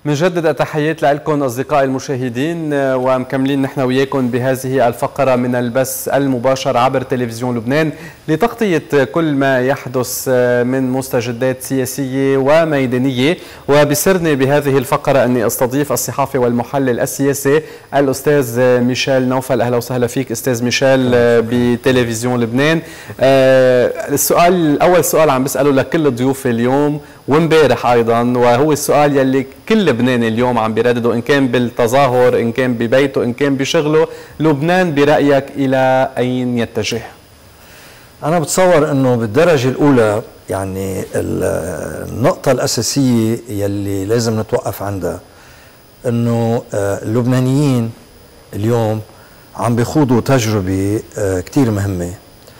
بنجدد التحيات لكم أصدقائي المشاهدين، ومكملين نحن وياكم بهذه الفقرة من البث المباشر عبر تلفزيون لبنان لتغطية كل ما يحدث من مستجدات سياسية وميدانية. وبسرني بهذه الفقرة أني أستضيف الصحافي والمحلل السياسي الأستاذ ميشيل نوفل. أهلا وسهلا فيك أستاذ ميشيل بتلفزيون لبنان. أول سؤال عم بسأله لكل الضيوف اليوم وامبارح ايضا، وهو السؤال يلي كل لبناني اليوم عم بيردده، ان كان بالتظاهر، ان كان ببيته، ان كان بشغله. لبنان برايك الى اين يتجه؟ انا بتصور انه بالدرجه الاولى يعني النقطه الاساسيه يلي لازم نتوقف عندها انه اللبنانيين اليوم عم بيخوضوا تجربه كثير مهمه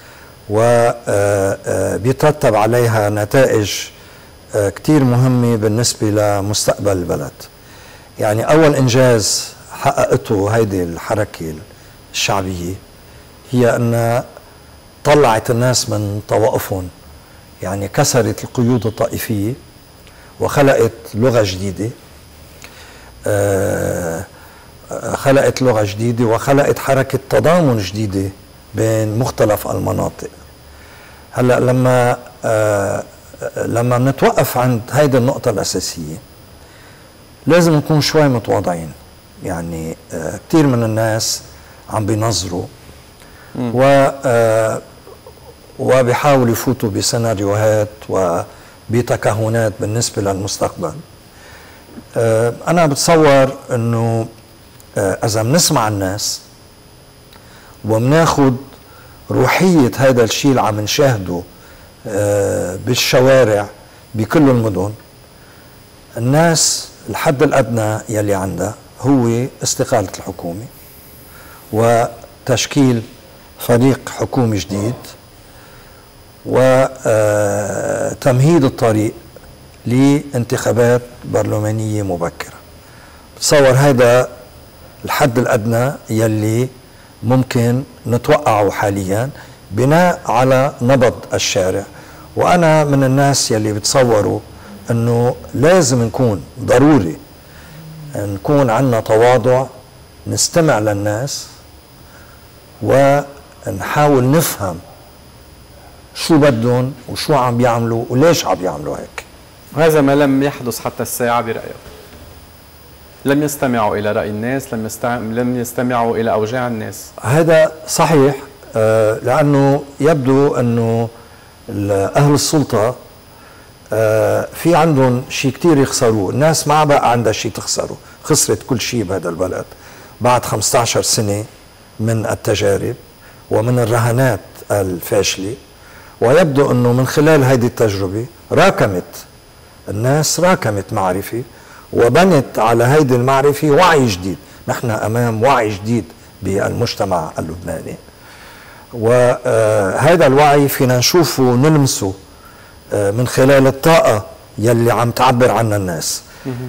وبيترتب عليها نتائج كتير مهمة بالنسبة لمستقبل البلد. يعني أول إنجاز حققته هيدي الحركة الشعبية هي أن طلعت الناس من طوائفهم، يعني كسرت القيود الطائفية وخلقت لغة جديدة، وخلقت حركة تضامن جديدة بين مختلف المناطق. هلأ لما بنتوقف عند هيدي النقطة الأساسية لازم نكون شوي متواضعين. يعني كتير من الناس عم بينظروا وبيحاولوا يفوتوا بسيناريوهات وبتكهنات بالنسبة للمستقبل. أنا بتصور أنه إذا بنسمع الناس وبناخد روحية هذا الشيء اللي عم نشاهده بالشوارع بكل المدن، الناس الحد الأدنى يلي عندها هو استقالة الحكومة وتشكيل فريق حكومي جديد وتمهيد الطريق لانتخابات برلمانية مبكرة. بتصور هذا الحد الأدنى يلي ممكن نتوقعه حاليا بناء على نبض الشارع. وأنا من الناس يلي بتصوروا أنه لازم نكون ضروري نكون عندنا تواضع، نستمع للناس ونحاول نفهم شو بدهم وشو عم بيعملوا وليش عم بيعملوا هيك. هذا ما لم يحدث حتى الساعة برأيك؟ لم يستمعوا إلى رأي الناس، لم يستمعوا إلى أوجاع الناس. هذا صحيح، لأنه يبدو أنه أهل السلطة في عندهم شيء كتير يخسروه. الناس ما بقى عندها شيء تخسره، خسرت كل شيء بهذا البلد بعد 15 سنة من التجارب ومن الرهانات الفاشلة. ويبدو أنه من خلال هذه التجربة الناس راكمت معرفة وبنت على هذه المعرفة وعي جديد. نحن أمام وعي جديد بالمجتمع اللبناني، وهذا الوعي فينا نشوفه ونلمسه من خلال الطاقة يلي عم تعبر عنها الناس.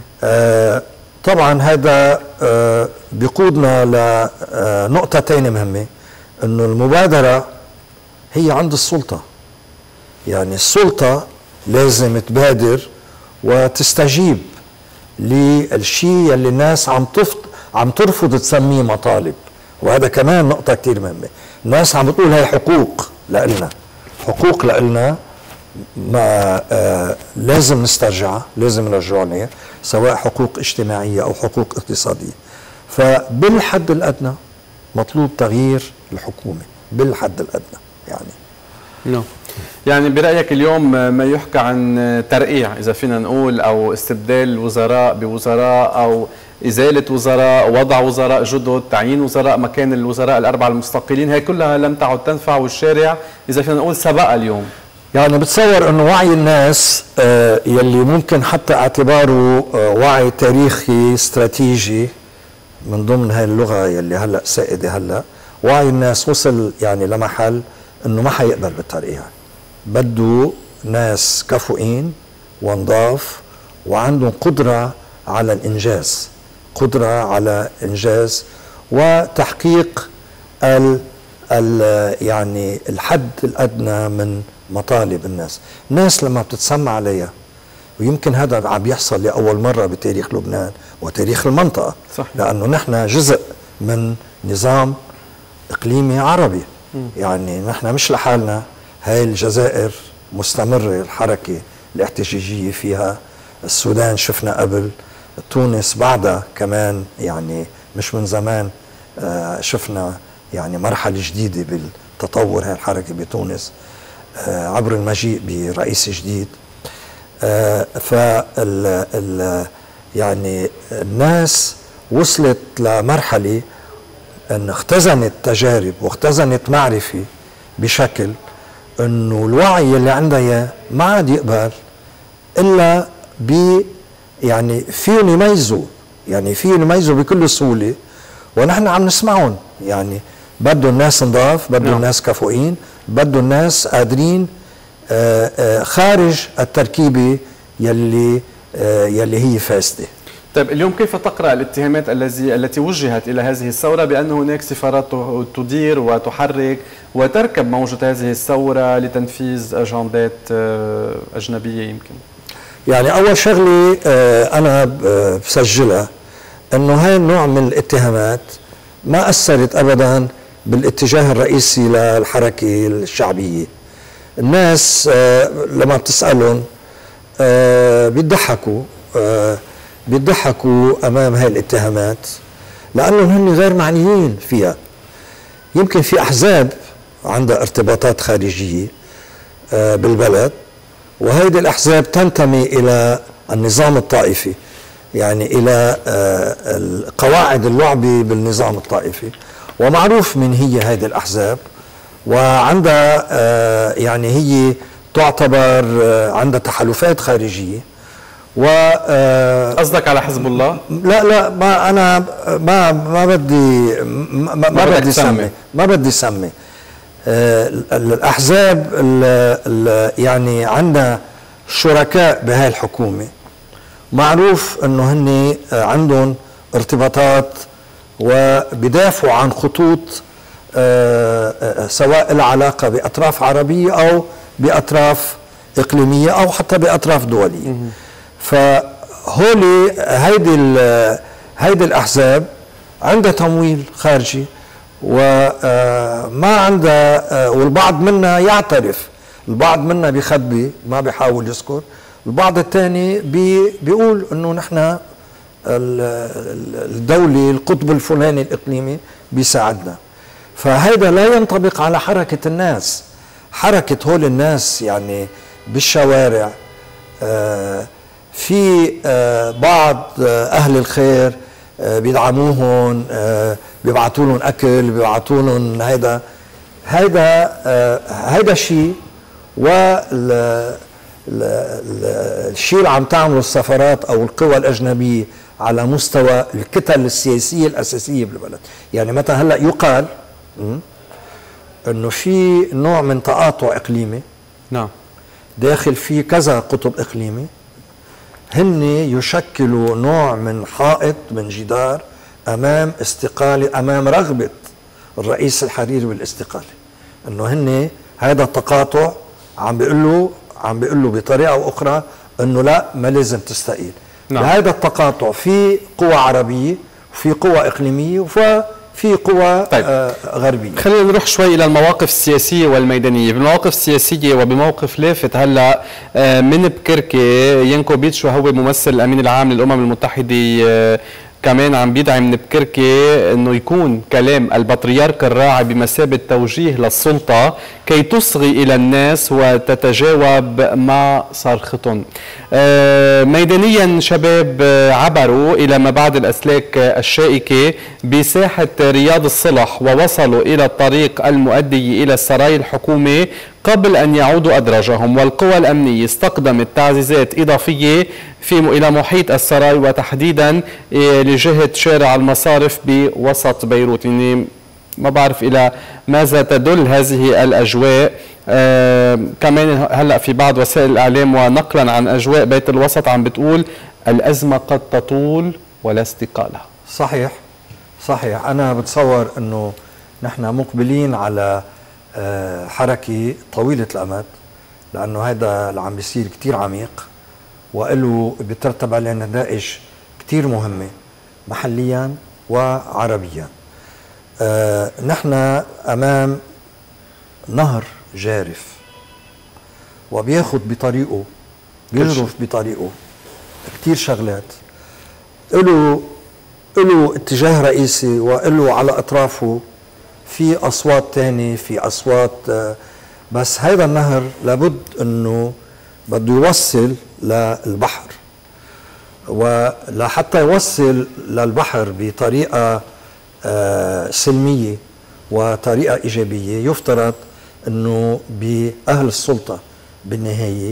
طبعا هذا بيقودنا لنقطة تانية مهمة، انه المبادرة هي عند السلطة. يعني السلطة لازم تبادر وتستجيب للشيء يلي الناس عم ترفض تسميه مطالب. وهذا كمان نقطة كتير مهمة. الناس عم بتقول هي حقوق لإلنا ما لازم نسترجعها، لازم نرجع لها، سواء حقوق اجتماعية أو حقوق اقتصادية. فبالحد الأدنى مطلوب تغيير الحكومة بالحد الأدنى. يعني برأيك اليوم ما يحكى عن ترقيع إذا فينا نقول، أو استبدال وزراء بوزراء، أو إزالة وزراء، وضع وزراء جدد، تعيين وزراء مكان الوزراء الأربعة المستقلين، هي كلها لم تعد تنفع، والشارع إذا فينا نقول سبق اليوم. يعني بتصور أنه وعي الناس يلي ممكن حتى اعتباره وعي تاريخي استراتيجي من ضمن هاي اللغة يلي هلأ سائدة هلأ، وعي الناس وصل يعني لمحل أنه ما حيقبل بالترقيع. بده ناس كفؤين ونضاف وعندهم قدرة على الإنجاز وتحقيق يعني الحد الأدنى من مطالب الناس. الناس لما بتتسمع عليها ويمكن هذا عم يحصل لأول مرة بتاريخ لبنان وتاريخ المنطقة. صحيح. لأنه نحن جزء من نظام إقليمي عربي. يعني نحن مش لحالنا. هاي الجزائر مستمرة الحركة الاحتجاجية فيها، السودان شفنا قبل، تونس بعدها كمان، يعني مش من زمان شفنا يعني مرحلة جديدة بالتطور هاي الحركة بتونس عبر المجيء برئيس جديد. يعني الناس وصلت لمرحلة أن اختزنت تجارب واختزنت معرفة بشكل أنه الوعي اللي عندها إياه ما عاد يقبل إلا يعني فيهم يميزوا، يعني فيهم يميزوا بكل سهولة، ونحن عم نسمعهم. يعني بدوا الناس نضاف، بدوا الناس كفؤين، بدوا الناس قادرين خارج التركيبة يلي هي فاسدة. طيب اليوم كيف تقرأ الاتهامات التي وجهت إلى هذه الثورة بأن هناك سفارات تدير وتحرك وتركب موجة هذه الثورة لتنفيذ أجندات أجنبية؟ يمكن يعني أول شغلة أنا بسجلها أنه هاي النوع من الاتهامات ما أثرت أبدا بالاتجاه الرئيسي للحركة الشعبية. الناس لما بتسألهم بيضحكوا أمام هاي الاتهامات لأنهم هن غير معنيين فيها. يمكن في أحزاب عندها ارتباطات خارجية بالبلد، وهيدي الأحزاب تنتمي إلى النظام الطائفي، يعني إلى قواعد اللعبة بالنظام الطائفي، ومعروف من هي هيدي الأحزاب، وعندها يعني هي تعتبر عندها تحالفات خارجية. و قصدك على حزب الله؟ لا ما أنا ما بدي سمي الأحزاب يعني عندنا شركاء بهاي الحكومة، معروف أنه هن عندهم ارتباطات وبيدافعوا عن خطوط سواء العلاقة بأطراف عربية أو بأطراف إقليمية أو حتى بأطراف دولية. فهولي هيدي الأحزاب عندها تمويل خارجي وما عندها، والبعض منا يعترف، البعض منا بيخبي ما بيحاول يذكر، البعض الثاني بيقول انه نحن الدولة القطب الفلاني الإقليمي بيساعدنا. فهذا لا ينطبق على حركة الناس. حركة هول الناس يعني بالشوارع، في بعض أهل الخير بيدعموهم، بيبعتوا لهم أكل، بيبعتوا لهم هيدا شيء، الشيء اللي عم تعمله السفارات أو القوى الأجنبية على مستوى الكتل السياسية الأساسية بالبلد. يعني متى هلأ يقال أنه في نوع من تقاطع إقليمي، نعم، داخل فيه كذا قطب إقليمي، هن يشكلوا نوع من حائط، من جدار أمام استقالة، أمام رغبة الرئيس الحريري بالاستقالة. أنه هن هذا التقاطع عم بيقولوا بطريقة أو أخرى أنه لا، ما لازم تستقيل. نعم. هذا التقاطع في قوى عربية وفي قوى إقليمية وفي قوى غربية. خلينا نروح شوي إلى المواقف السياسية والميدانية. بالمواقف السياسية وبموقف لافت هلأ من بكركي، ينكو بيتشو هو ممثل الأمين العام للأمم المتحدة كمان عم بيدعم من بكركي انه يكون كلام البطريرك الراعي بمثابه توجيه للسلطه كي تصغي الى الناس وتتجاوب مع صرختهم. ميدانيا شباب عبروا الى ما بعد الاسلاك الشائكه بساحه رياض الصلح ووصلوا الى الطريق المؤدي الى السراي الحكومي قبل أن يعودوا أدراجهم، والقوى الأمنية استقدمت تعزيزات إضافية إلى محيط السراي وتحديدا لجهة شارع المصارف بوسط بيروت. يعني ما بعرف إلى ماذا تدل هذه الأجواء. كمان هلأ في بعض وسائل الإعلام ونقلا عن أجواء بيت الوسط عم بتقول الأزمة قد تطول ولا استقالة. صحيح. أنا بتصور أنه نحن مقبلين على حركة طويلة الأمد، لأنه هذا اللي عم بيصير كتير عميق، وله بيترتب عليه نتائج كتير مهمة محليا وعربيا. نحن أمام نهر جارف وبياخد بطريقه، بيجرف بطريقه كتير شغلات، له اتجاه رئيسي وله على أطرافه في أصوات تاني، في أصوات، بس هذا النهر لابد أنه بده يوصل للبحر، ولحتى يوصل للبحر بطريقة سلمية وطريقة إيجابية يفترض أنه بأهل السلطة بالنهاية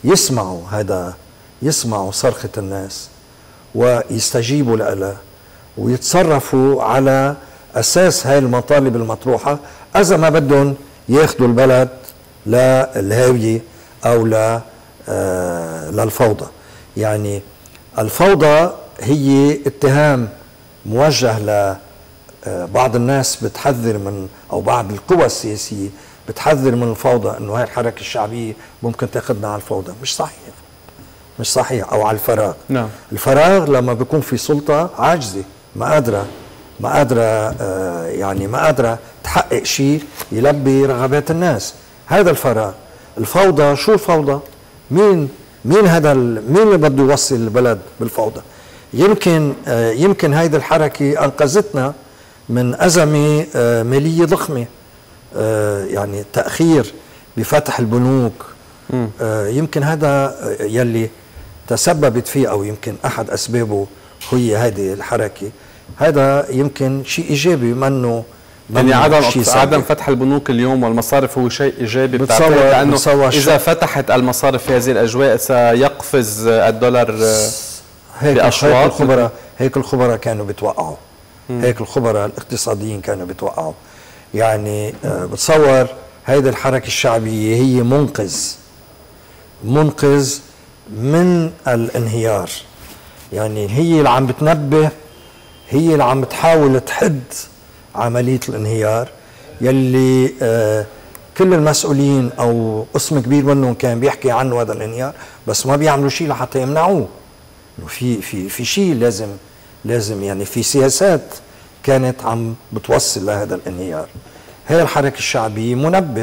يسمعوا صرخة الناس ويستجيبوا لها ويتصرفوا على أساس هاي المطالب المطروحة، إذا ما بدهم ياخذوا البلد للهاوية أو للفوضى. يعني الفوضى هي اتهام موجه لبعض الناس بتحذر من، أو بعض القوى السياسية بتحذر من الفوضى، إنه هاي الحركة الشعبية ممكن تاخذنا على الفوضى. مش صحيح، أو على الفراغ. نعم. الفراغ لما بيكون في سلطة عاجزة ما قادرة تحقق شيء يلبي رغبات الناس، هذا الفراغ. الفوضى، شو الفوضى؟ مين اللي بده يوصل البلد بالفوضى؟ يمكن هيدي الحركة أنقذتنا من أزمة مالية ضخمة، يعني تأخير بفتح البنوك، يمكن هذا يلي تسببت فيه، أو يمكن أحد أسبابه هي هذه الحركة. هذا يمكن شيء إيجابي، منه يعني عدم فتح البنوك اليوم والمصارف هو شيء إيجابي، لأنه إذا فتحت المصارف في هذه الأجواء سيقفز الدولار بأشواط. هيك الخبراء كانوا بتوقعوا، هيك الخبراء الاقتصاديين كانوا بتوقعوا. يعني بتصور هيدي الحركة الشعبية هي منقذ من الانهيار، يعني هي اللي عم بتنبه، هي اللي عم بتحاول تحد عملية الانهيار يلي كل المسؤولين أو قسم كبير منهم كان بيحكي عنه هذا الانهيار، بس ما بيعملوا شيء لحتى يمنعوه. في شيء لازم يعني في سياسات كانت عم بتوصل لهذا الانهيار. هي الحركة الشعبية منبه،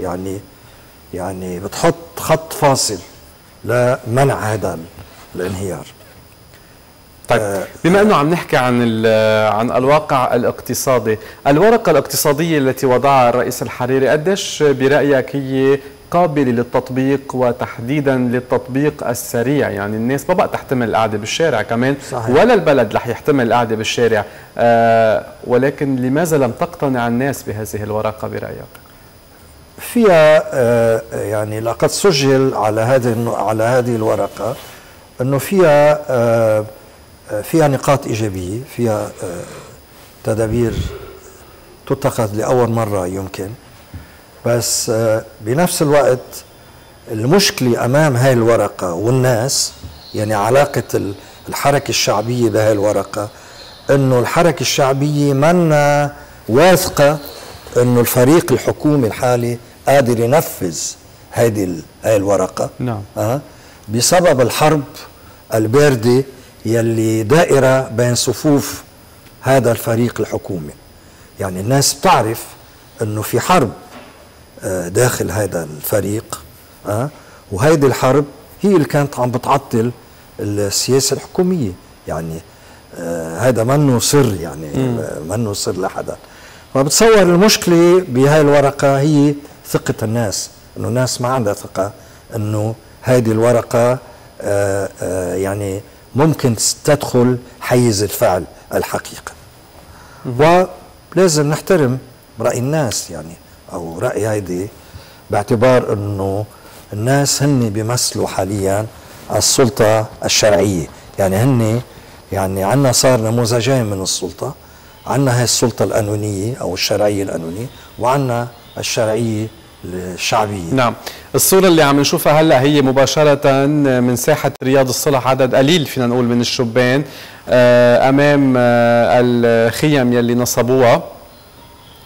يعني بتحط خط فاصل لمنع هذا الانهيار. طيب، بما انه عم نحكي عن الواقع الاقتصادي، الورقة الاقتصادية التي وضعها الرئيس الحريري قديش برأيك هي قابلة للتطبيق، وتحديدا للتطبيق السريع؟ يعني الناس ما بقى تحتمل القعدة بالشارع كمان، صحيح. ولا البلد رح يحتمل القعدة بالشارع، ولكن لماذا لم تقتنع الناس بهذه الورقة برأيك؟ فيها يعني لقد سجل على هذه الورقة انه فيها نقاط إيجابية، فيها تدابير تتخذ لأول مرة يمكن، بس بنفس الوقت المشكلة أمام هاي الورقة والناس، يعني علاقة الحركة الشعبية بهاي الورقة، إنه الحركة الشعبية منا واثقة إنه الفريق الحكومي الحالي قادر ينفذ هاي الورقة. نعم. بسبب الحرب الباردة يلي دائرة بين صفوف هذا الفريق الحكومي. يعني الناس بتعرف انه في حرب داخل هذا الفريق، وهيدي الحرب هي اللي كانت عم بتعطل السياسة الحكومية. يعني هذا منه سر، يعني منه سر لحدا. فبتصور المشكلة بهاي الورقة هي ثقة الناس، انه الناس ما عندها ثقة انه هيدي الورقة يعني ممكن تدخل حيز الفعل الحقيقي. ولازم نحترم رأي الناس، يعني أو رأي هيدي، باعتبار أنه الناس هن بيمثلوا حاليا السلطة الشرعية. يعني عنا صار نموذجين من السلطة، عنا هاي السلطة القانونية أو الشرعية القانونية، وعنا الشرعية الشعبية. نعم. الصورة اللي عم نشوفها هلا هي مباشرة من ساحة رياض الصلح، عدد قليل فينا نقول من الشبان أمام الخيم يلي نصبوها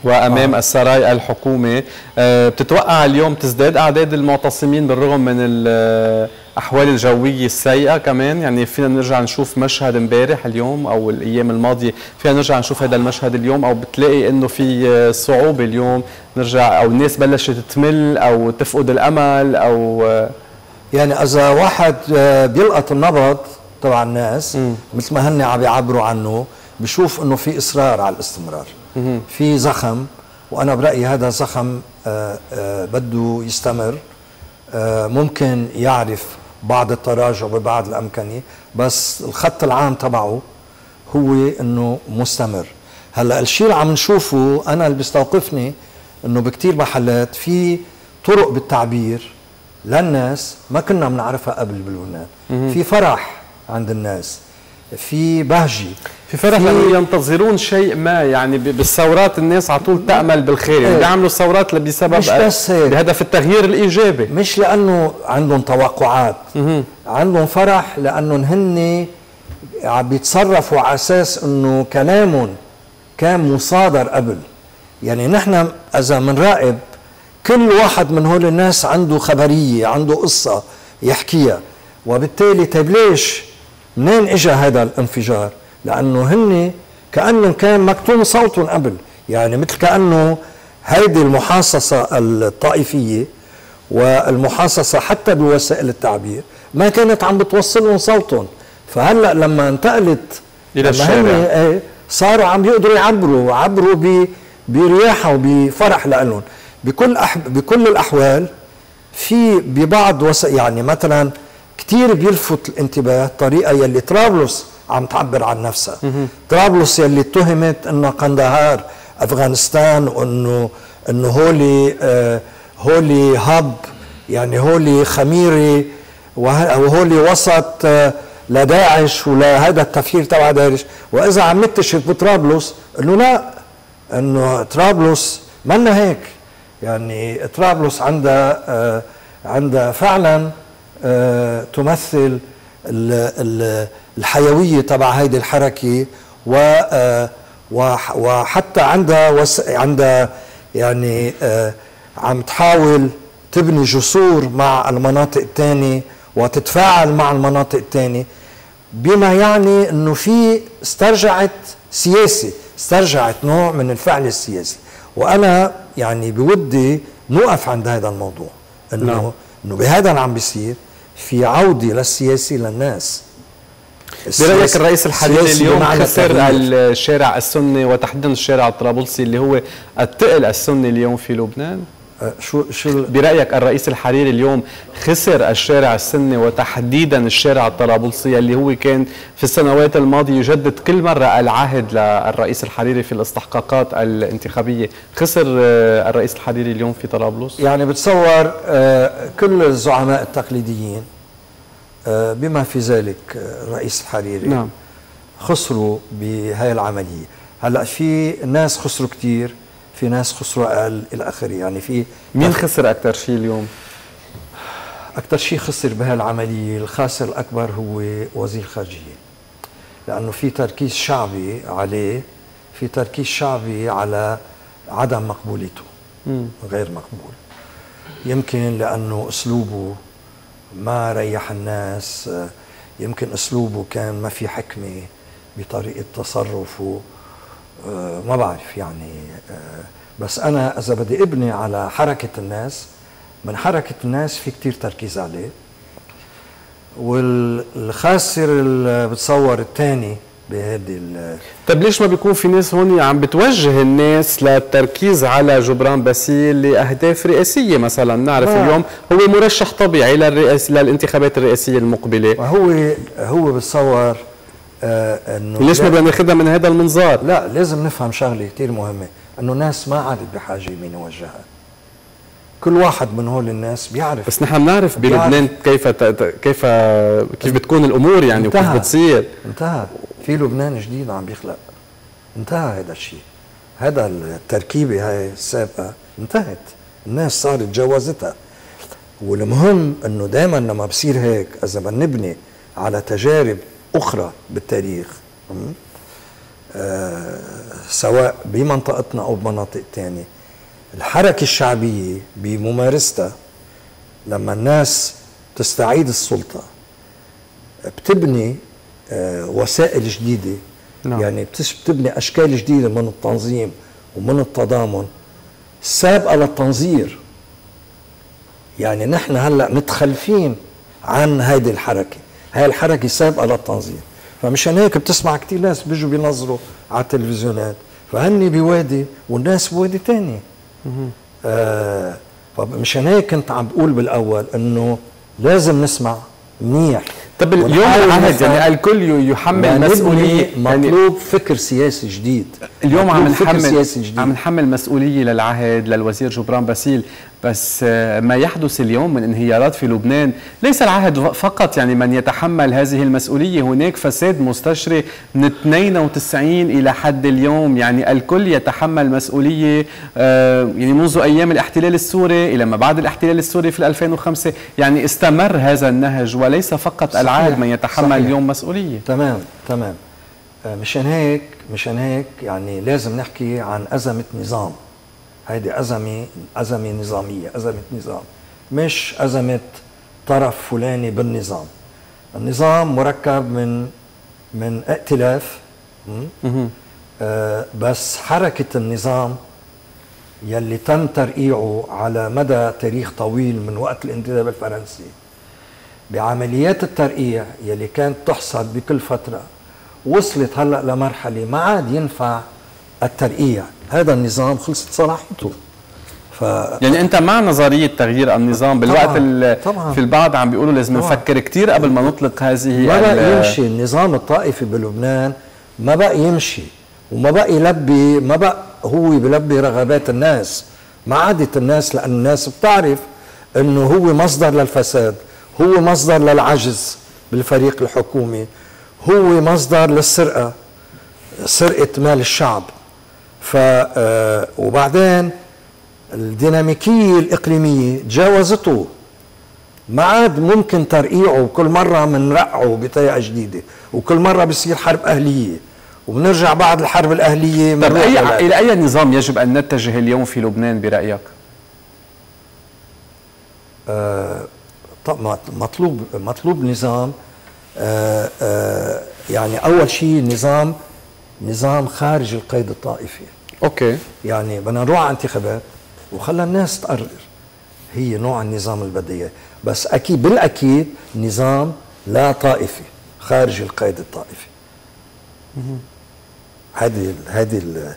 وأمام السراي الحكومي. بتتوقع اليوم تزداد أعداد المعتصمين بالرغم من الأحوال الجوية السيئة كمان؟ يعني فينا نرجع نشوف مشهد امبارح اليوم أو الأيام الماضية، فينا نرجع نشوف هذا المشهد اليوم، أو بتلاقي إنه في صعوبة اليوم نرجع، أو الناس بلشت تمل أو تفقد الأمل، أو يعني إذا واحد بيلقط النبض تبع الناس مثل ما هن عم بيعبروا عنه، بشوف إنه في إصرار على الاستمرار، في زخم، وأنا برأيي هذا زخم بده يستمر. ممكن يعرف بعض التراجع ببعض الأمكنة، بس الخط العام تبعه هو إنه مستمر. هلا الشيء اللي عم نشوفه أنا اللي بيستوقفني إنه بكتير محلات في طرق بالتعبير للناس ما كنا بنعرفها قبل بلبنان. في فرح عند الناس، في بهجة، في فرح لأنه ينتظرون شيء ما. يعني بالثورات الناس على طول تأمل بالخير، يعني بيعملوا ثورات بسبب مش بس هيك، بهدف التغيير الإيجابي، مش لأنه عندهم توقعات، عندهم فرح لأنهم هن عم بيتصرفوا على أساس إنه كلامهم كان مصادر قبل. يعني نحن إذا منراقب كل واحد من هول الناس عنده خبرية، عنده قصة يحكيها، وبالتالي طيب ليش منين اجى هذا الانفجار؟ لانه هن كانه كان مكتوم صوتهم قبل، يعني مثل كانه هيدي المحاصصه الطائفيه والمحاصصه حتى بوسائل التعبير ما كانت عم بتوصلهم صوتهم. فهلا لما انتقلت الى الشارع صاروا عم يقدروا يعبروا برياحه وبفرح لهم. بكل الاحوال في ببعض يعني مثلا كتير بيلفت الانتباه الطريقة يلي طرابلس عم تعبر عن نفسها. طرابلس يلي اتهمت انه قندهار افغانستان، وانه هولي هب، يعني هولي خميري وهولي وسط لداعش ولهذا التفكير تبع داعش. واذا عم نكتشف بطرابلس انه لا، انه طرابلس منا هيك. يعني طرابلس عندها فعلا تمثل الحيوية تبع هيدي الحركة، وحتى عندها يعني عم تحاول تبني جسور مع المناطق الثانية وتتفاعل مع المناطق الثانية، بما يعني انه في استرجعت نوع من الفعل السياسي. وانا يعني بودي نوقف عند هذا الموضوع، انه بهذا اللي عم بيصير في عودة للسياسي للناس. برأيك الرئيس الحريري اليوم خسر الشارع السني وتحديدا الشارع الطرابلسي اللي هو الثقل السني اليوم في لبنان؟ شو برأيك الرئيس الحريري اليوم خسر الشارع السني وتحديدا الشارع الطرابلسي اللي هو كان في السنوات الماضية يجدد كل مرة العهد للرئيس الحريري في الاستحقاقات الانتخابية؟ خسر الرئيس الحريري اليوم في طرابلس؟ يعني بتصور كل الزعماء التقليديين بما في ذلك الرئيس الحريري نعم خسروا بهاي العملية. هلأ في ناس خسروا كتير، في ناس خسروا اقل الى اخره. يعني في مين خسر اكثر شيء اليوم؟ اكثر شيء خسر بهالعمليه الخاسر الاكبر هو وزير الخارجيه، لانه في تركيز شعبي عليه، في تركيز شعبي على عدم مقبوليته، غير مقبول. يمكن لانه اسلوبه ما ريح الناس، يمكن اسلوبه كان ما في حكمه بطريقه تصرفه، ما بعرف يعني. بس أنا إذا بدي أبني على حركة الناس، من حركة الناس في كتير تركيز عليه. والخاسر اللي بتصور الثاني بهذه طيب ليش ما بيكون في ناس هون عم بتوجه الناس للتركيز على جبران باسيل لأهداف رئاسية مثلا؟ نعرف اليوم هو مرشح طبيعي للانتخابات الرئاسية المقبلة، هو بتصور انه ليش ما بدنا ناخذها من هذا المنظار؟ لا، لازم نفهم شغله كثير مهمه، انه الناس ما عادت بحاجه مين يوجهها. كل واحد من هول الناس بيعرف. بس نحن بنعرف بلبنان كيف بتكون الامور يعني، وكيف بتصير. انتهى. في لبنان جديد عم بيخلق، انتهى هذا الشيء. هذا التركيبه هاي السابقه انتهت، الناس صارت تجاوزتها. والمهم انه دائما لما بصير هيك، اذا بدنا نبني على تجارب اخرى بالتاريخ، سواء بمنطقتنا أو بمناطق تانية، الحركة الشعبية بممارستها لما الناس تستعيد السلطة بتبني وسائل جديدة. نعم. يعني بتبني أشكال جديدة من التنظيم ومن التضامن سابقة للتنظير. يعني نحن هلأ متخلفين عن هذه الحركة، هاي الحركة سابقة للتنظيم. فمشان هيك بتسمع كتير ناس بيجوا بينظروا على التلفزيونات، فهني بوادي والناس بوادي تاني. فمشان هيك كنت عم بقول بالأول إنه لازم نسمع منيح. طب اليوم العهد يعني الكل يحمل مسؤولية، مطلوب يعني فكر سياسي جديد. اليوم عم نحمل مسؤولية للعهد للوزير جبران باسيل، بس ما يحدث اليوم من انهيارات في لبنان ليس العهد فقط يعني من يتحمل هذه المسؤولية، هناك فساد مستشري من 92 إلى حد اليوم، يعني الكل يتحمل مسؤولية يعني منذ أيام الاحتلال السوري إلى ما بعد الاحتلال السوري في 2005، يعني استمر هذا النهج وليس فقط العهد من يتحمل. صحيح. اليوم مسؤولية. تمام. مشان هيك يعني لازم نحكي عن أزمة نظام. هيدي أزمة نظامية، أزمة نظام، مش أزمة طرف فلاني بالنظام. النظام مركب من ائتلاف، بس حركة النظام يلي تم ترقيعه على مدى تاريخ طويل من وقت الانتداب الفرنسي بعمليات الترقيع يلي كانت تحصل بكل فترة، وصلت هلأ لمرحلة ما عاد ينفع الترقيع. هذا النظام خلصت صلاحيته. يعني انت مع نظريه تغيير النظام بالوقت طبعاً. في البعض عم بيقولوا لازم نفكر كثير قبل ما نطلق هذه. ما بقى يمشي النظام الطائفي بلبنان، ما بقى يمشي وما بقى يلبي، ما بقى هو بيلبي رغبات الناس. ما عادت الناس، لأن الناس بتعرف انه هو مصدر للفساد، هو مصدر للعجز بالفريق الحكومي، هو مصدر للسرقه، سرقه مال الشعب. وبعدين الديناميكية الإقليمية تجاوزته، ما عاد ممكن ترقيعه، وكل مرة منرقعه بطريقة جديدة، وكل مرة بيصير حرب أهلية وبنرجع بعد الحرب الأهلية. طب إلى أي نظام يجب أن نتجه اليوم في لبنان برأيك؟ مطلوب نظام، يعني أول شيء نظام خارج القيد الطائفي. اوكي. يعني بدنا نروح على انتخابات وخلى الناس تقرر هي نوع النظام اللي بدها اياه، بس اكيد بالأكيد نظام لا طائفي خارج القيد الطائفي. هذه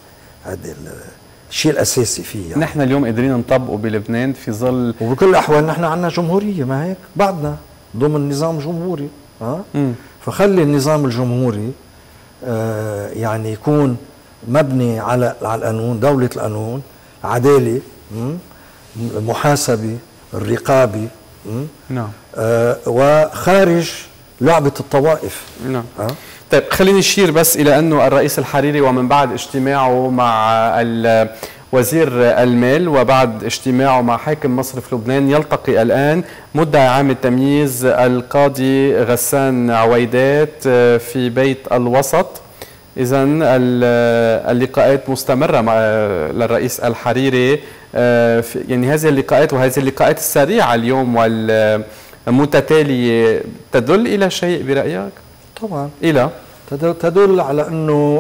الشيء الاساسي فيه. يعني نحن اليوم قادرين نطبقه بلبنان في ظل، وبكل الاحوال نحن عندنا جمهوريه، ما هيك بعدنا ضمن نظام جمهوري. فخلي النظام الجمهوري يعني يكون مبني على القانون، دولة القانون، عدالة، محاسبة، الرقابة، نعم، وخارج لعبة الطوائف. نعم. طيب خليني أشير بس إلى أنه الرئيس الحريري ومن بعد اجتماعه مع وزير المال وبعد اجتماعه مع حاكم مصرف لبنان يلتقي الآن مدعي عام التمييز القاضي غسان عويدات في بيت الوسط. إذن اللقاءات مستمرة مع للرئيس الحريري، يعني هذه اللقاءات وهذه اللقاءات السريعة اليوم والمتتالية تدل إلى شيء برأيك؟ طبعا إلى تدل على أنه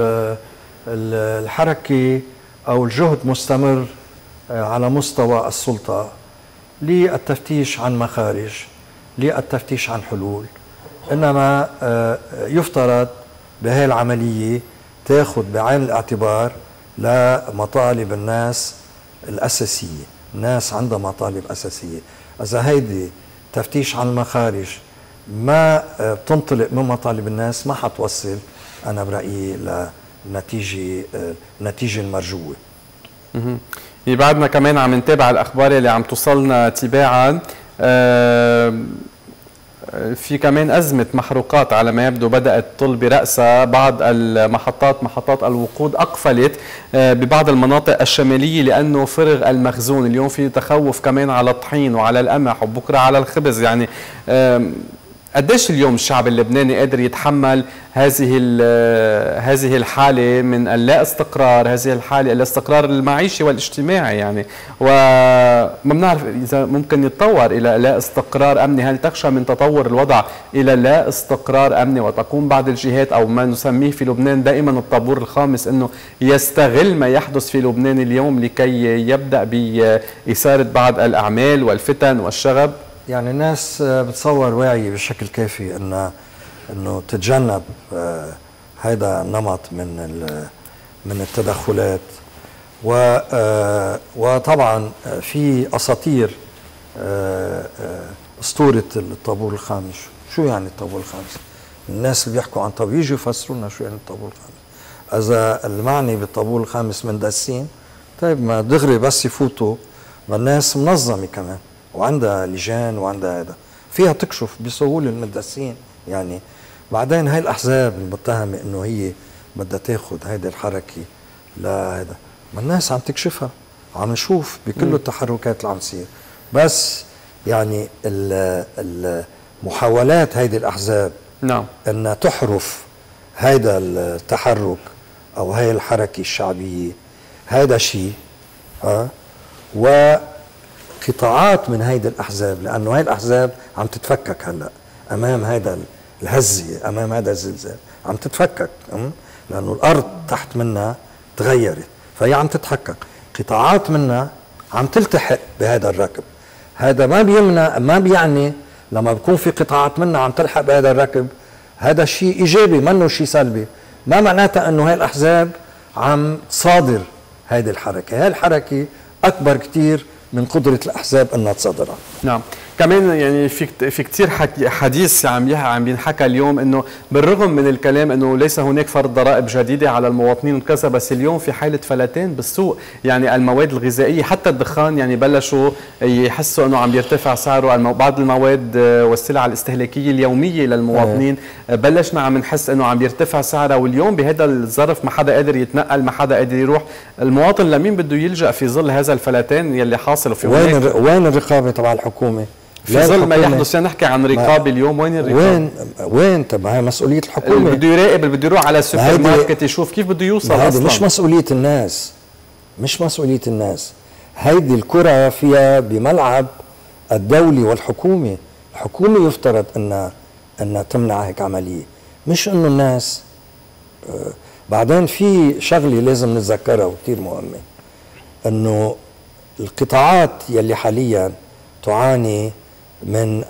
الحركة أو الجهد مستمر على مستوى السلطة للتفتيش عن مخارج، للتفتيش عن حلول. إنما يفترض بهذه العملية تاخذ بعين الاعتبار لمطالب الناس الأساسية. الناس عندها مطالب أساسية، إذا هيدي تفتيش عن المخارج ما بتنطلق من مطالب الناس ما حتوصل أنا برأيي لنتيجة المرجوة. بعدنا كمان عم نتابع الأخبار اللي عم توصلنا تباعا. في كمان أزمة محروقات على ما يبدو بدأت تطل برأسها، بعض محطات الوقود أقفلت ببعض المناطق الشمالية لأنه فرغ المخزون. اليوم في تخوف كمان على الطحين وعلى القمح وبكرة على الخبز. يعني قديش اليوم الشعب اللبناني قادر يتحمل هذه الحالة من اللا استقرار، هذه الحالة الاستقرار المعيشي والاجتماعي يعني، وما بنعرف إذا ممكن يتطور إلى لا استقرار أمني. هل تخشى من تطور الوضع إلى لا استقرار أمني وتقوم بعض الجهات أو ما نسميه في لبنان دائما الطابور الخامس أنه يستغل ما يحدث في لبنان اليوم لكي يبدأ بإثارة بعض الأعمال والفتن والشغب؟ يعني الناس بتصور واعية بشكل كافي انه تتجنب هذا النمط من التدخلات، وطبعا في اساطير اسطورة الطابور الخامس. شو يعني الطابور الخامس؟ الناس اللي بيحكوا عن طابور يجوا يفسروا لنا شو يعني الطابور الخامس. اذا المعني بالطابور الخامس مندسين، طيب ما دغري بس يفوتوا، ما الناس منظمة كمان وعندها لجان وعندها هذا، فيها تكشف بسهوله المدسين يعني. بعدين هاي الاحزاب المتهمه انه هي بدها تاخذ هيدي الحركه لهذا، ما الناس عم تكشفها، عم نشوف بكل التحركات اللي عم تصير. بس يعني المحاولات هيدي الاحزاب نعم انها تحرف هيدا التحرك او هاي الحركه الشعبيه، هذا شيء قطاعات من هيدي الأحزاب، لأنه هاي الأحزاب عم تتفكك هلأ أمام هذا الهزة، أمام هذا الزلزال عم تتفكك، لأنه الأرض تحت منها تغيرت، فهي عم تتحكك. قطاعات منها عم تلتحق بهذا الركب. هذا ما بيعني لما بكون في قطاعات منها عم تلحق بهذا الركب هذا شيء إيجابي، منه شيء سلبي. ما معناتها أنه هاي الأحزاب عم تصادر هذه الحركة. هاي الحركة أكبر كتير من قدرة الأحزاب أنها تصدرها. نعم، كمان يعني في كثير حديث عم بينحكى اليوم انه بالرغم من الكلام انه ليس هناك فرض ضرائب جديده على المواطنين وكذا، بس اليوم في حاله فلتان بالسوق، يعني المواد الغذائيه حتى الدخان يعني بلشوا يحسوا انه عم بيرتفع سعره. بعض المواد والسلع الاستهلاكيه اليوميه للمواطنين بلشنا عم نحس انه عم بيرتفع سعرها، واليوم بهذا الظرف ما حدا قادر يتنقل، ما حدا قادر يروح. المواطن لمين بده يلجأ في ظل هذا الفلتان يلي حاصل؟ وفي وين الرقابه تبع الحكومه؟ في ظل ما يحدث. يعني نحكي عن رقابه اليوم، وين الرقابه؟ وين طب هاي مسؤوليه الحكومه. بده يراقب، بده يروح على السوبر ماركت يشوف كيف بده يوصل. هذه مش مسؤوليه الناس، مش مسؤوليه الناس. هيدي الكره فيها بملعب الدوله والحكومه. الحكومه يفترض انها تمنع هيك عمليه، مش انه الناس. بعدين في شغله لازم نتذكرها وكثير مهمه، انه القطاعات يلي حاليا تعاني من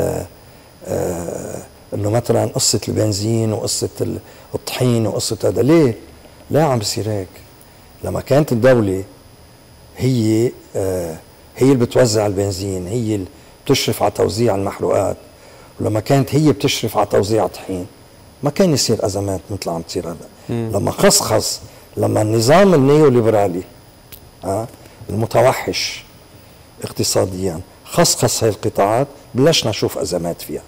انه مثلا قصه البنزين وقصه الطحين وقصه هذا. ليه عم بصير هيك؟ لما كانت الدوله هي اللي بتوزع البنزين، هي اللي بتشرف على توزيع المحروقات، ولما كانت هي بتشرف على توزيع الطحين، ما كان يصير ازمات مثل عم تصير هلا. لما خصخص، لما النظام النيوليبرالي المتوحش اقتصاديا خصخص هاي القطاعات، بلشنا نشوف ازمات فيها.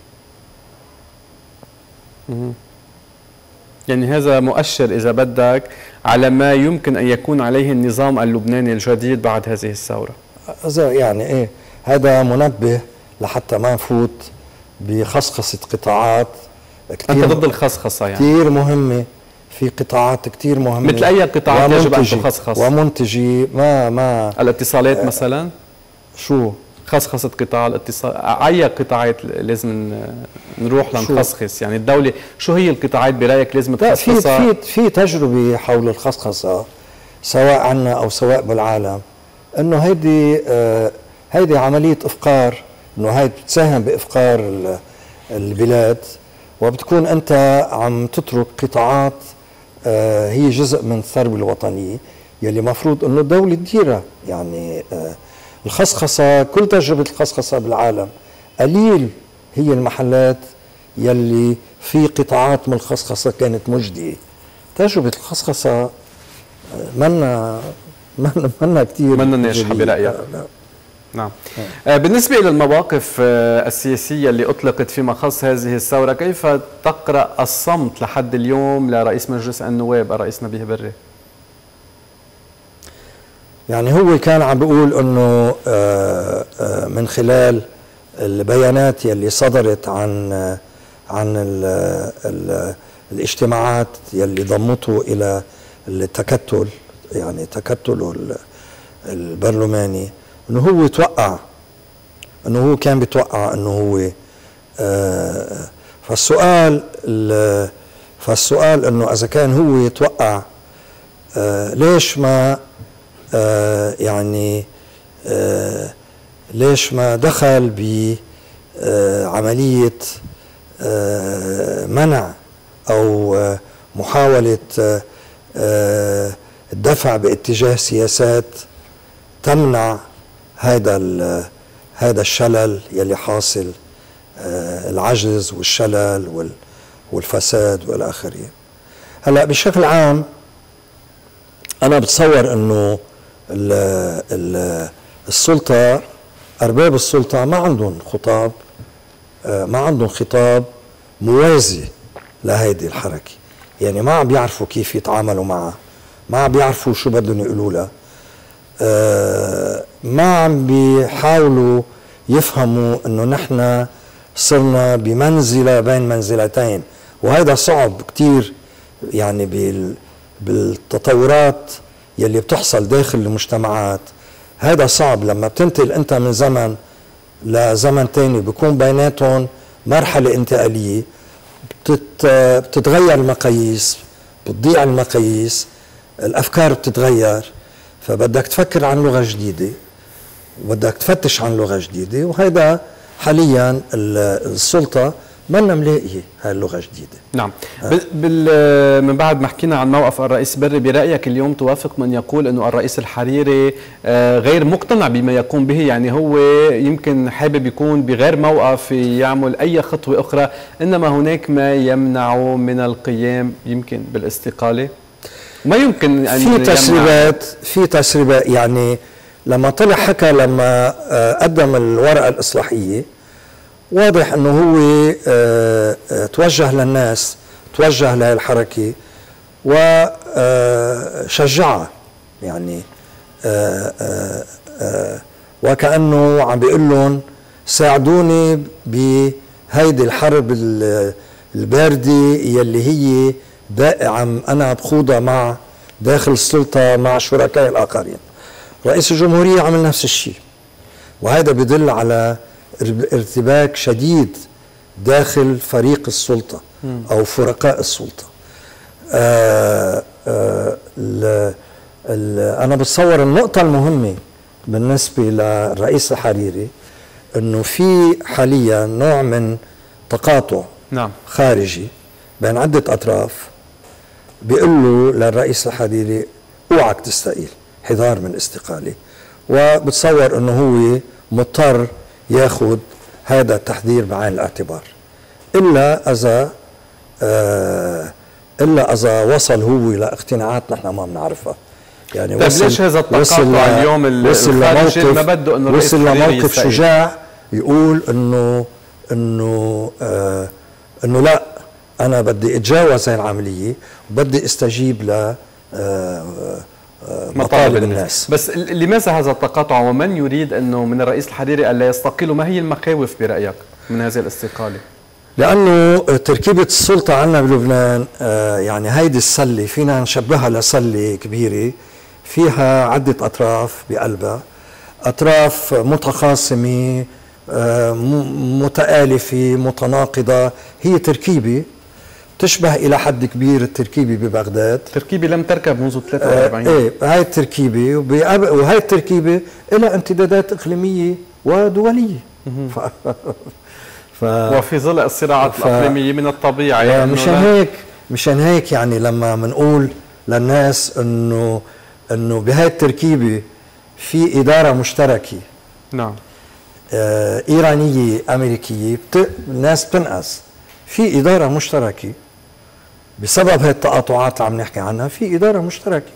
يعني هذا مؤشر اذا بدك على ما يمكن ان يكون عليه النظام اللبناني الجديد بعد هذه الثوره. يعني ايه، هذا منبه لحتى ما نفوت بخصخصه قطاعات كثير. انت ضد الخصخصه يعني؟ كثير مهمه، في قطاعات كثير مهمه. مثل اي قطاعات يجب ان تخصخص؟ ومنتجي ما الاتصالات مثلا. شو خصخصة قطاع الاتصال؟ أي قطاعات لازم نروح لنخصخص؟ يعني الدولة شو هي القطاعات برأيك لازم تخصخصها؟ في تجربة حول الخصخصة سواء عنا أو سواء بالعالم، إنه هيدي عملية إفقار، إنه هيدي بتساهم بإفقار البلاد، وبتكون أنت عم تترك قطاعات هي جزء من الثروة الوطنية يلي مفروض إنه الدولة تديرها. يعني الخصخصة، كل تجربة الخصخصة بالعالم قليل هي المحلات يلي في قطاعات من الخصخصة كانت مجدية. تجربة الخصخصة منا كتير، منا ناجحة برأيك؟ نعم. بالنسبة إلى المواقف السياسية اللي أطلقت فيما خص هذه الثورة، كيف تقرأ الصمت لحد اليوم لرئيس مجلس النواب الرئيس نبيه بري؟ يعني هو كان عم بيقول انه من خلال البيانات يلي صدرت عن عن ال الاجتماعات يلي ضمته الى التكتل، يعني تكتله البرلماني، انه هو توقع، انه هو كان بيتوقع انه هو فالسؤال انه اذا كان هو يتوقع ليش ما يعني ليش ما دخل بعملية منع أو محاولة الدفع باتجاه سياسات تمنع هذا الشلل يلي حاصل، العجز والشلل والفساد والى اخره. هلا بشكل عام انا بتصور انه السلطه، ارباب السلطه ما عندهم خطاب موازي لهيدي الحركه، يعني ما عم بيعرفوا كيف يتعاملوا معها، ما عم بيعرفوا شو بدهم يقولوا لها، ما عم بيحاولوا يفهموا انه نحن صرنا بمنزله بين منزلتين، وهذا صعب كتير يعني بالتطورات يلي بتحصل داخل المجتمعات. هذا صعب لما بتنتقل انت من زمن لزمن تاني، بيكون بيناتهم مرحله انتقاليه، بتتغير المقاييس، بتضيع المقاييس، الافكار بتتغير، فبدك تفكر عن لغه جديده وبدك تفتش عن لغه جديده، وهذا حاليا السلطه منا ملاقيه هاي اللغه الجديده. نعم. من بعد ما حكينا عن موقف الرئيس بري، برايك اليوم توافق من يقول انه الرئيس الحريري غير مقتنع بما يقوم به، يعني هو يمكن حابب يكون بغير موقف يعمل اي خطوه اخرى، انما هناك ما يمنعه من القيام يمكن بالاستقاله؟ ما يمكن ان في تسريبات يعني لما طلع حكى، لما قدم الورقه الاصلاحيه، واضح انه هو توجه للناس، توجه للحركه وشجعها، يعني وكأنه عم بيقول لهم ساعدوني بهيدي الحرب الباردة يلي هي عم أنا بخوضها مع داخل السلطة مع شركائي الآخرين. رئيس الجمهورية عمل نفس الشيء، وهذا بيدل على ارتباك شديد داخل فريق السلطة أو فرقاء السلطة. أنا بتصور النقطة المهمة بالنسبة للرئيس الحريري أنه في حاليا نوع من تقاطع خارجي بين عدة أطراف، بيقولوا للرئيس الحريري اوعك تستقيل، حذار من الاستقالة، وبتصور أنه هو مضطر ياخذ هذا التحذير بعين الاعتبار، الا اذا وصل هو لاقتناعات نحن ما بنعرفها. يعني طيب ليش هذا التقاطع اليوم الخارجي ما بده انه الرئيس وصل لموقف شجاع يقول انه لا، انا بدي اتجاوز هاي العمليه وبدي استجيب ل مطالب الناس. بس لماذا هذا التقاطع، ومن يريد انه من الرئيس الحريري الا يستقيل؟ وما هي المخاوف برايك من هذه الاستقاله؟ لانه تركيبه السلطه عندنا بلبنان يعني هيدي السله فينا نشبهها لسله كبيره فيها عده اطراف بقلبها، اطراف متخاصمه متآلفه متناقضه، هي تركيبه تشبه الى حد كبير التركيبه ببغداد، تركيبه لم تركب منذ 43. ايه هاي التركيبه، وهي التركيبه لها امتدادات اقليميه ودوليه. وفي ظل الصراعات الاقليميه من الطبيعي يعني مشان هيك يعني لما بنقول للناس انه بهاي التركيبه في اداره مشتركه، نعم، ايرانيه امريكيه، الناس بتنقص. في اداره مشتركه بسبب هاي التقاطعات اللي عم نحكي عنها، في اداره مشتركه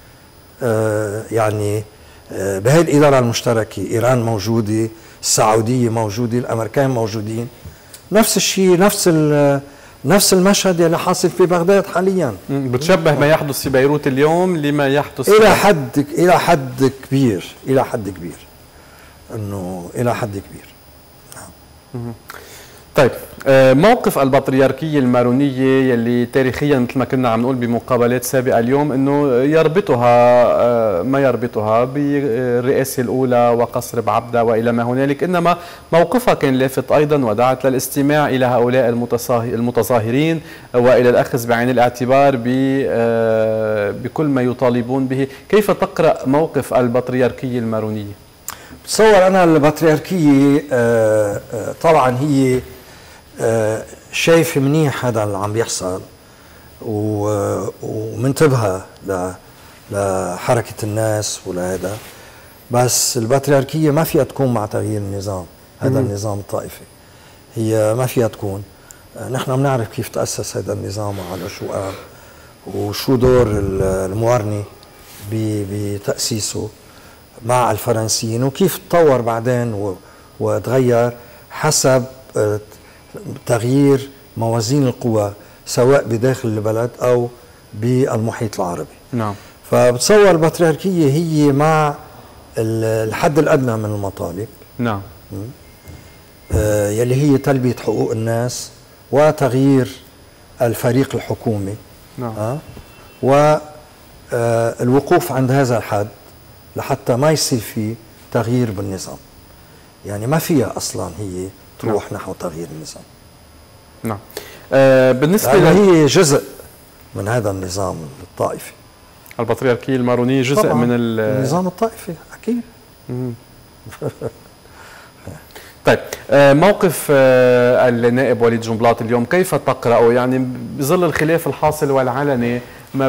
يعني بهاي الاداره المشتركه ايران موجوده، السعوديه موجوده، الامريكان موجودين، نفس الشيء، نفس المشهد اللي حاصل في بغداد حاليا. بتشبه ما يحدث في بيروت اليوم لما يحدث الى حد كبير انه الى حد كبير. نعم. طيب موقف البطريركية المارونية يلي تاريخيا مثل ما كنا عم نقول بمقابلات سابقة اليوم انه يربطها ما يربطها بالرئاسة الأولى وقصر بعبدة وإلى ما هنالك، إنما موقفها كان لافت أيضا ودعت للاستماع إلى هؤلاء المتظاهرين وإلى الأخذ بعين الاعتبار بكل ما يطالبون به. كيف تقرأ موقف البطريركية المارونية؟ بتصور أنا البطريركية طبعا هي شايفة منيح هذا اللي عم بيحصل ومنتبهة لحركة الناس ولهذا، بس البطريركية ما فيها تكون مع تغيير النظام، هذا النظام الطائفي هي ما فيها تكون. نحن بنعرف كيف تأسس هذا النظام وعلى شو قام وشو دور الموارني بتأسيسه مع الفرنسيين وكيف تطور بعدين وتغير حسب تغيير موازين القوى سواء بداخل البلد أو بالمحيط العربي. نعم. فبتصور البطريركية هي مع الحد الأدنى من المطالب. نعم. يلي هي تلبية حقوق الناس وتغيير الفريق الحكومي. نعم. والوقوف عند هذا الحد لحتى ما يصير في تغيير بالنظام، يعني ما فيها أصلا هي تروح نحو تغيير النظام. نعم. بالنسبة هي جزء من هذا النظام الطائفي. البطريركية المارونية جزء من النظام الطائفي أكيد. طيب موقف النائب وليد جنبلاط اليوم كيف تقرأه؟ يعني بظل الخلاف الحاصل والعلني ما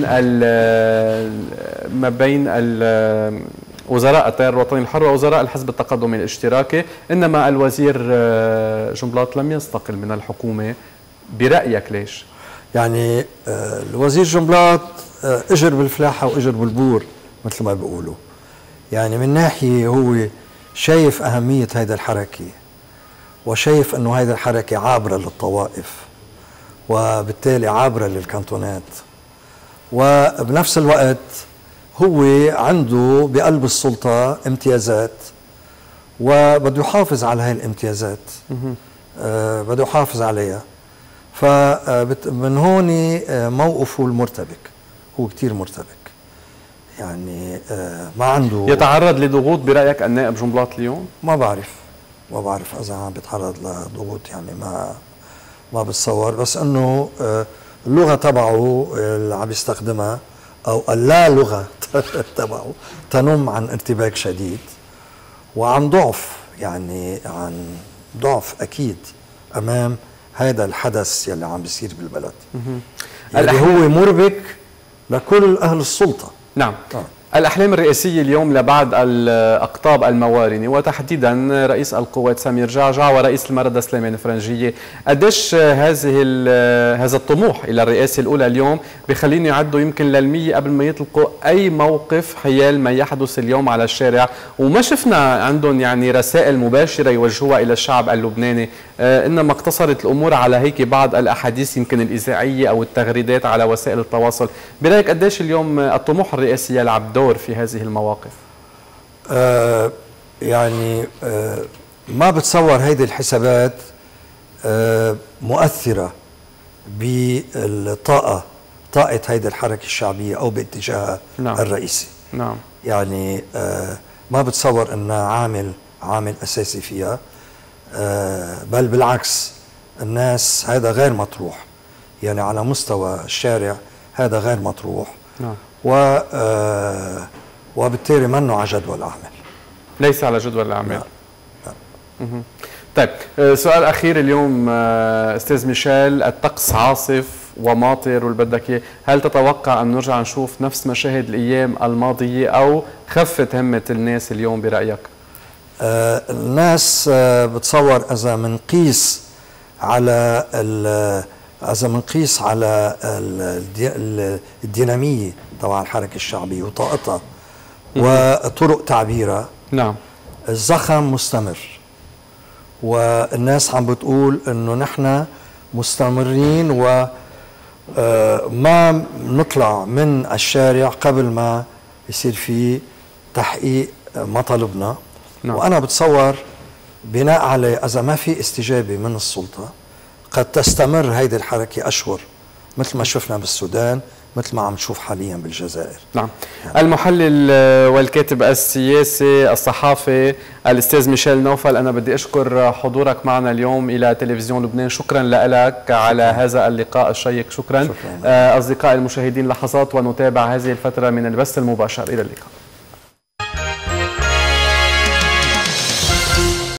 بين وزراء التيار الوطني الحر ووزراء الحزب التقدمي الاشتراكي، انما الوزير جنبلاط لم يستقل من الحكومة، برأيك ليش؟ يعني الوزير جنبلاط اجر بالفلاحة واجر بالبور مثل ما بيقولوا، يعني من ناحية هو شايف أهمية هذه الحركة وشايف أنه هذه الحركة عابرة للطوائف وبالتالي عابرة للكانتونات، وبنفس الوقت هو عنده بقلب السلطة امتيازات وبده يحافظ على هاي الامتيازات، بده يحافظ عليها. فمن هون موقفه المرتبك، هو كتير مرتبك، يعني ما عنده. يتعرض لضغوط برأيك النائب جنبلاط اليوم؟ ما بعرف إذا عم بيتعرض لضغوط، يعني ما بتصور، بس انه اللغة تبعه اللي عم يستخدمها او اللا لغة تبعه تنم عن ارتباك شديد وعن ضعف، يعني عن ضعف اكيد امام هذا الحدث يلي عم بيصير بالبلد، اللي هو مربك لكل اهل السلطة. نعم. الأحلام الرئاسية اليوم لبعض الأقطاب الموارنة وتحديدا رئيس القوات سمير جعجع ورئيس المردة سليمان الفرنجية، قديش هذا الطموح إلى الرئاسة الأولى اليوم بخليني يعدوا يمكن للمية قبل ما يطلقوا أي موقف حيال ما يحدث اليوم على الشارع، وما شفنا عندهم يعني رسائل مباشرة يوجهوها إلى الشعب اللبناني، إنما اقتصرت الأمور على هيك بعض الأحاديث يمكن الإذاعية أو التغريدات على وسائل التواصل. برأيك قديش اليوم الطموح الرئاسي يلعب دور في هذه المواقف؟ يعني ما بتصور هيدي الحسابات مؤثرة بالطاقة، طاقة هيدي الحركة الشعبية أو باتجاهها الرئيسي. نعم. يعني ما بتصور أنها عامل أساسي فيها، بل بالعكس الناس هذا غير مطروح، يعني على مستوى الشارع هذا غير مطروح. نعم. وبالتالي منه على جدول الأعمال، ليس على جدول الأعمال. لا. طيب سؤال أخير اليوم أستاذ ميشيل، الطقس عاصف وماطر والبدك، هل تتوقع أن نرجع نشوف نفس مشاهد الأيام الماضية أو خفت همة الناس اليوم برأيك؟ الناس بتصور إذا منقيس على الدينامية تبع الحركة الشعبية وطاقتها وطرق تعبيرها. نعم. الزخم مستمر، والناس عم بتقول انه نحن مستمرين وما نطلع من الشارع قبل ما يصير في تحقيق مطالبنا. نعم. وانا بتصور بناء عليه إذا ما في استجابة من السلطة قد تستمر هيدي الحركة أشهر، مثل ما شفنا بالسودان، مثل ما عم نشوف حاليا بالجزائر. نعم. يعني المحلل والكاتب السياسي الصحافي الأستاذ ميشيل نوفل، أنا بدي أشكر حضورك معنا اليوم إلى تلفزيون لبنان. شكرا لك على هذا اللقاء الشيق. شكرا. أصدقائي المشاهدين، لحظات ونتابع هذه الفترة من البث المباشر. إلى اللقاء.